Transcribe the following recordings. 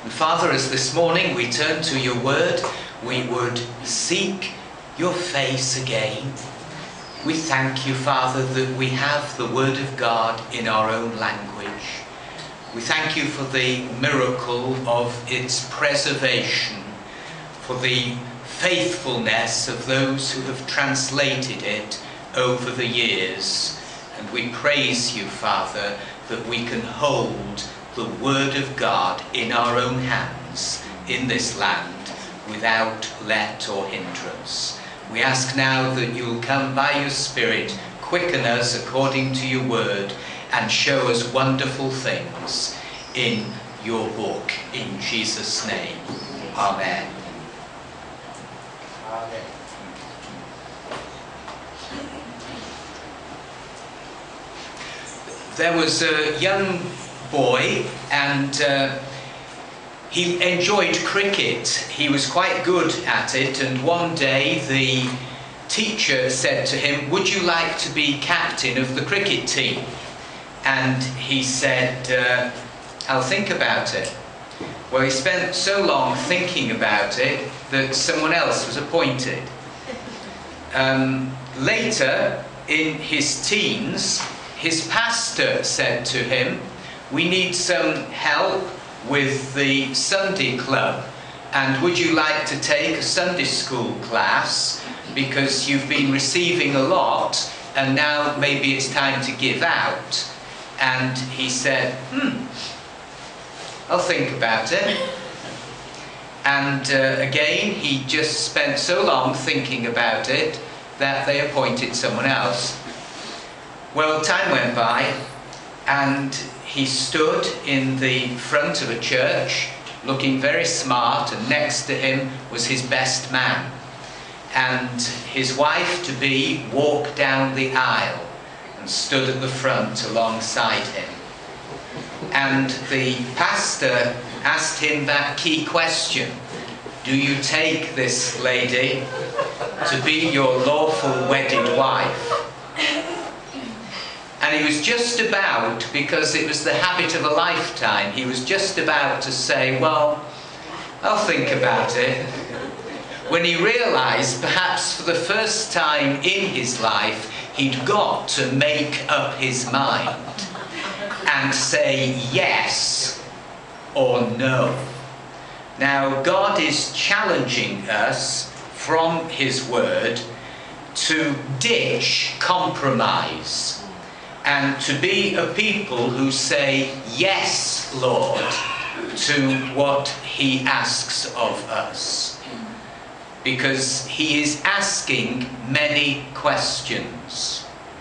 And Father, as this morning we turn to your word, we would seek your face again. We thank you, Father, that we have the word of God in our own language. We thank you for the miracle of its preservation, for the faithfulness of those who have translated it over the years. And we praise you, Father, that we can hold the word of God in our own hands in this land without let or hindrance. We ask now that you'll come by your Spirit, quicken us according to your word, and show us wonderful things in your book. In Jesus' name, amen. Amen. There was a young boy, and he enjoyed cricket. He was quite good at it, and one day the teacher said to him, "Would you like to be captain of the cricket team?" And he said, "I'll think about it." Well, he spent so long thinking about it that someone else was appointed. Later, in his teens, his pastor said to him, "We need some help with the Sunday club, and would you like to take a Sunday school class, because you've been receiving a lot and now maybe it's time to give out?" And he said, "I'll think about it." And again, he just spent so long thinking about it that they appointed someone else. Well, time went by, and he stood in the front of a church looking very smart, and next to him was his best man. And his wife-to-be walked down the aisle and stood at the front alongside him. And the pastor asked him that key question: "Do you take this lady to be your lawful wedded wife?" And he was just about, because it was the habit of a lifetime, he was just about to say, "Well, I'll think about it," when he realized, perhaps for the first time in his life, he'd got to make up his mind and say yes or no. Now, God is challenging us from his word to ditch compromise and to be a people who say, "Yes, Lord," to what he asks of us. Because he is asking many questions.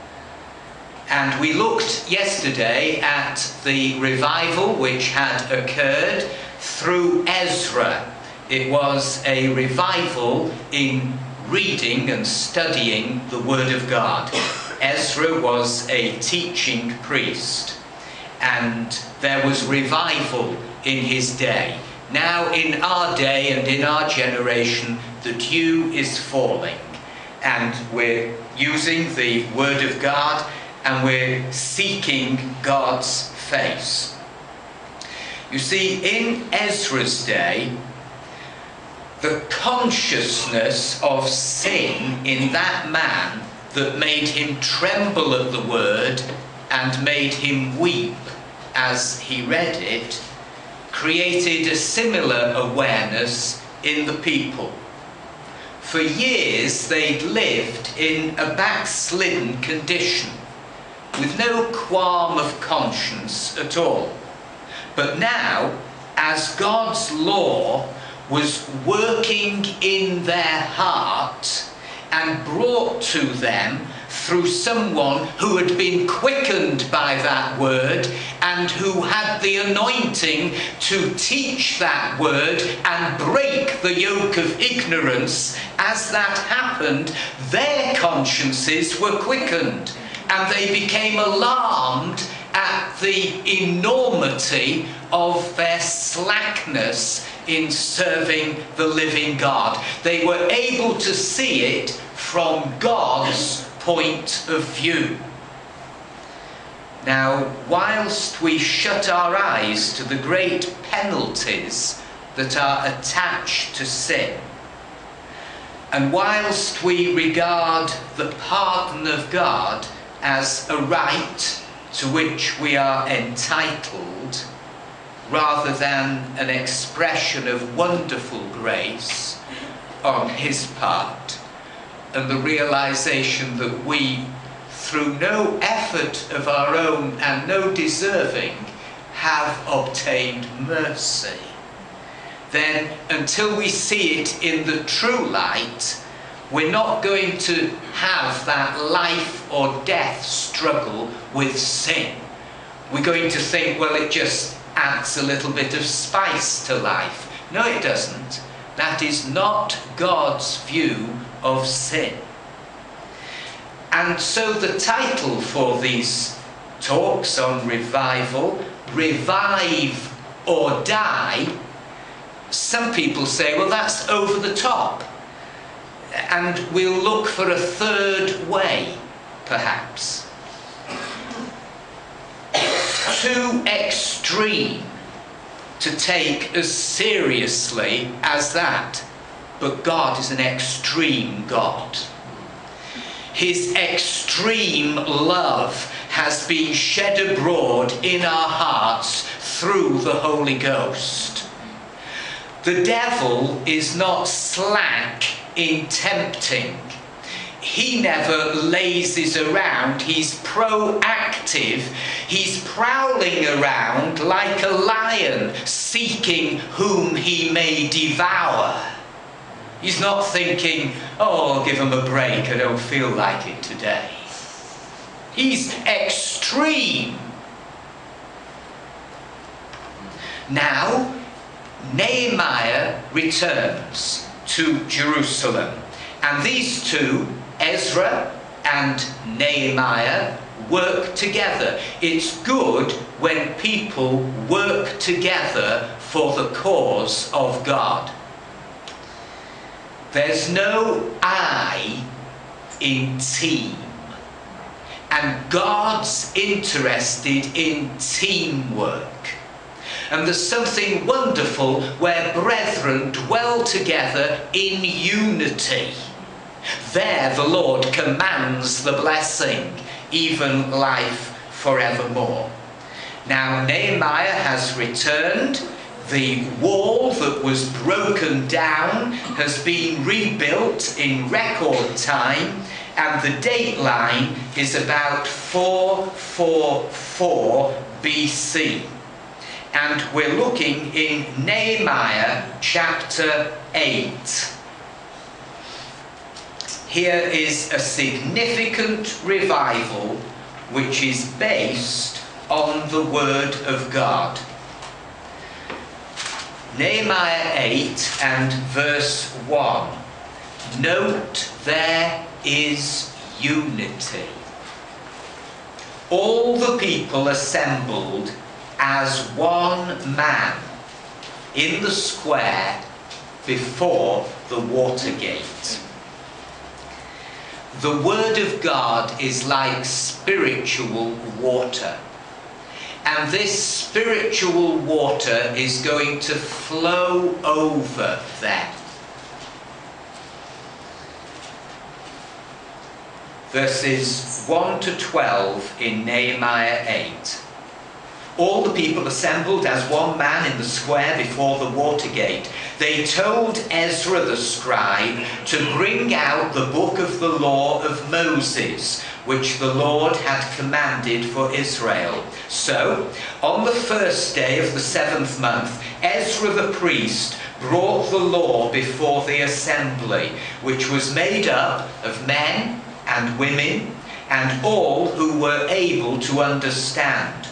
And we looked yesterday at the revival which had occurred through Ezra. It was a revival in reading and studying the Word of God. Ezra was a teaching priest, and there was revival in his day. Now, in our day and in our generation, the dew is falling, and we're using the Word of God, and we're seeking God's face. You see, in Ezra's day, the consciousness of sin in that man that made him tremble at the word and made him weep as he read it, created a similar awareness in the people. For years they'd lived in a backslidden condition, with no qualm of conscience at all. But now, as God's law was working in their heart and brought to them through someone who had been quickened by that word and who had the anointing to teach that word and break the yoke of ignorance, as that happened, their consciences were quickened, and they became alarmed at the enormity of their slackness in serving the living God. They were able to see it from God's point of view. Now, whilst we shut our eyes to the great penalties that are attached to sin, and whilst we regard the pardon of God as a right to which we are entitled, rather than an expression of wonderful grace on his part, and the realization that we, through no effort of our own and no deserving, have obtained mercy, then until we see it in the true light, we're not going to have that life or death struggle with sin. We're going to think, well, it just adds a little bit of spice to life. No, it doesn't. That is not God's view of sin. And so the title for these talks on revival, Revive or Die, some people say, well, that's over the top. And we'll look for a third way, perhaps. It's too extreme to take as seriously as that. But God is an extreme God. His extreme love has been shed abroad in our hearts through the Holy Ghost. The devil is not slack in tempting. He never lazes around. He's proactive. He's prowling around like a lion, seeking whom he may devour. He's not thinking, oh, I'll give him a break, I don't feel like it today. He's extreme. Now, Nehemiah returns to Jerusalem. And these two, Ezra and Nehemiah, work together. It's good when people work together for the cause of God. There's no I in team. And God's interested in teamwork. And there's something wonderful where brethren dwell together in unity. There the Lord commands the blessing, even life forevermore. Now Nehemiah has returned. The wall that was broken down has been rebuilt in record time, and the date line is about 444 BC. And we're looking in Nehemiah chapter 8. Here is a significant revival which is based on the Word of God. Nehemiah 8 and verse 1. Note there is unity. All the people assembled as one man in the square before the water gate. The Word of God is like spiritual water. And this spiritual water is going to flow over them. Verses 1 to 12 in Nehemiah 8. All the people assembled as one man in the square before the water gate. They told Ezra the scribe to bring out the book of the law of Moses, which the Lord had commanded for Israel. So, on the first day of the 7th month, Ezra the priest brought the law before the assembly, which was made up of men and women and all who were able to understand.